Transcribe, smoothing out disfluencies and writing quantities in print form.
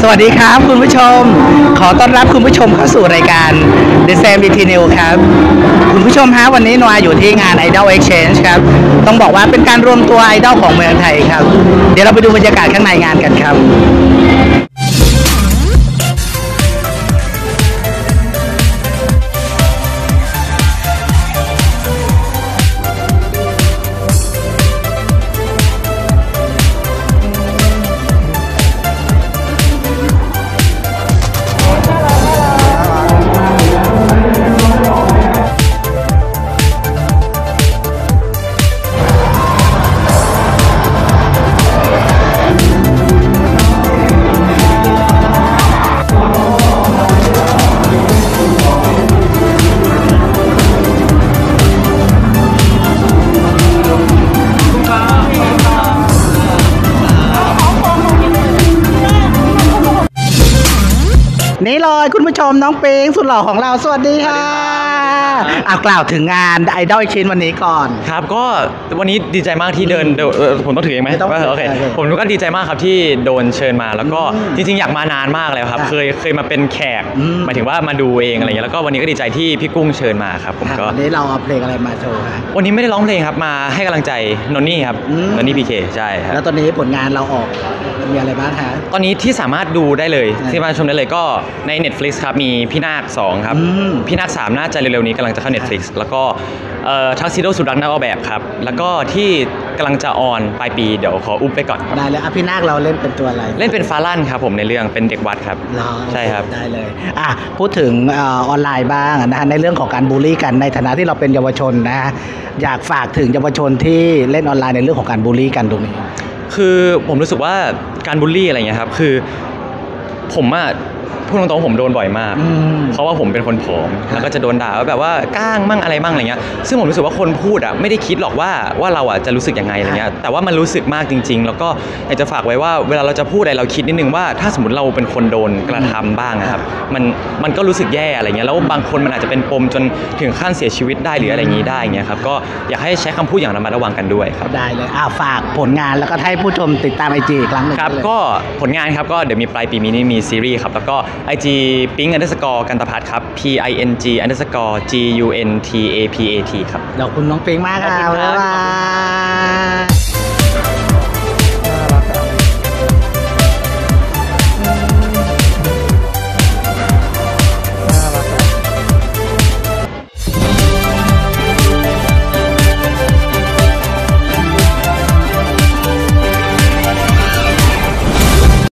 วัสดีครับคุณผู้ชมขอต้อนรับคุณผู้ชมเข้าสู่รายการ The Sam VT New ครับคุณผู้ชมฮะวันนี้นวาอยู่ที่งาน Idol Exchange ครับต้องบอกว่าเป็นการรวมตัวไอดอลของเมืองไทยครับเดี๋ยวเราไปดูบรรยากาศข้างในงานกันครับนี่เลยคุณผู้ชมน้องปิงสุดหล่อของเราสวัสดีค่ะกล่าวถึงงาน Idol Exchange วันนี้ก่อนครับก็วันนี้ดีใจมากที่เดินผมต้องถือเองไหมโอเคผมก็ดีใจมากครับที่โดนเชิญมาแล้วก็จริงๆอยากมานานมากเลยครับเคยมาเป็นแขกหมายถึงว่ามาดูเองอะไรอย่างเงี้ยแล้วก็วันนี้ก็ดีใจที่พี่กุ้งเชิญมาครับผมก็วันนี้เราเอาเพลงอะไรมาโชว์ครับวันนี้ไม่ได้ร้องเพลงครับมาให้กำลังใจนนนี่ครับนนนี่พีเคใช่ครับแล้วตอนนี้ผลงานเราออกมีอะไรบ้างคะตอนนี้ที่สามารถดูได้เลยที่มาชมได้เลยก็ใน Netflix ครับมีพี่นาค2ครับพี่นาค3น่าจะเร็วๆนี้กำลังจะเข้า Netflix แล้วก็ทักซิโดสุดรักนักออกแบบครับแล้วก็ที่กำลังจะออนปลายปีเดี๋ยวขออุ๊บไปก่อนได้เลยพี่นาคเราเล่นเป็นตัวอะไรเล่นเป็นฟาลั่นครับผมในเรื่องเป็นเด็กวัดครับใช่ครับได้เลยพูดถึงออนไลน์บ้างนะในเรื่องของการบูลลี่กันในฐานะที่เราเป็นเยาวชนนะอยากฝากถึงเยาวชนที่เล่นออนไลน์ในเรื่องของการบูลลี่กันตรงนี้คือผมรู้สึกว่าการบูลลี่อะไรเงี้ยครับคือผมพูดตรงๆผมโดนบ่อยมากเพราะว่าผมเป็นคนผอมแล้วก็จะโดนด่าว่าแบบว่าก้างมั่งอะไรมั่งอะไรเงี้ยซึ่งผมรู้สึกว่าคนพูดไม่ได้คิดหรอกว่าเราจะรู้สึกยังไงอะไรเงี้ยแต่ว่ามันรู้สึกมากจริงๆแล้วก็อยากจะฝากไว้ว่าเวลาเราจะพูดอะไรเราคิดนิดนึงว่าถ้าสมมติเราเป็นคนโดนกระทำบ้างครับมันก็รู้สึกแย่อะไรเงี้ยแล้วบางคนมันอาจจะเป็นปมจนถึงขั้นเสียชีวิตได้หรืออะไรอย่างนี้ได้เงี้ยครับก็อยากให้ใช้คำพูดอย่างระมัดระวังกันด้วยครับได้เลยฝากผลงานแล้วก็ให้ผู้ชมติดตาม IG อีกครั้งนึงครับก็ผลงานครับก็เดี๋ยวมีปลายปีนี้มีซีรีส์ครับแล้วก็ IG ping_กันตพัฒน์ครับ ping_guntapat ครับเดี๋ยวคุณน้องปิงมากครับบ๊ายบาย